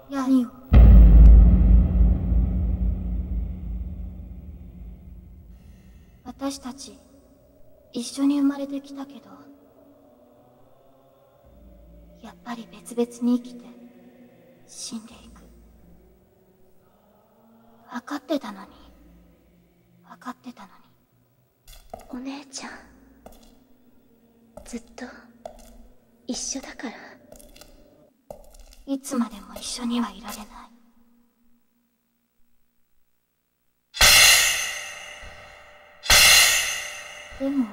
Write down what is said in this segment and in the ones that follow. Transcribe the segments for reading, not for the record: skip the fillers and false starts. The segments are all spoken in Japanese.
何を？私たち一緒に生まれてきたけど、やっぱり別々に生きて死んでいく。分かってたのに。 お姉ちゃん、ずっと一緒だから。 いつまでも一緒にはいられない。でも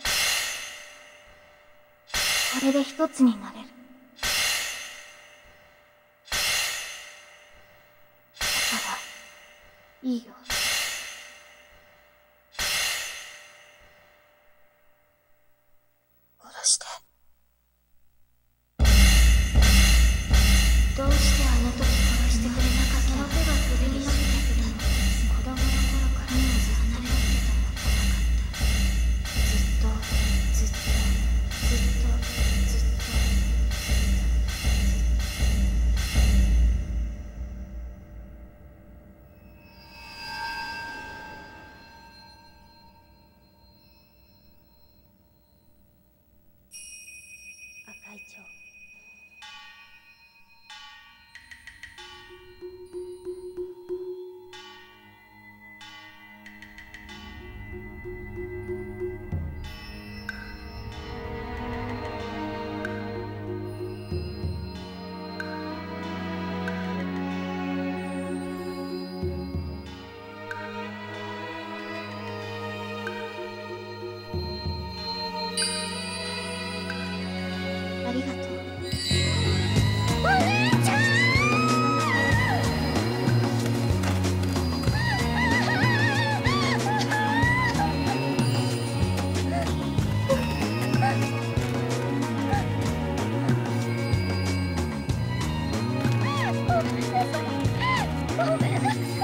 これで一つになれる。だからいいよ。殺して。どうしてあの時殺してくれなかったの？手が首に伸びてくるの。子供の頃からずっと離れてたの。ずっと赤い蝶。 ありがとう。 お姉ちゃん。ごめんなさい。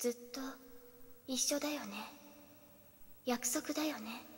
ずっと一緒だよね。約束だよね。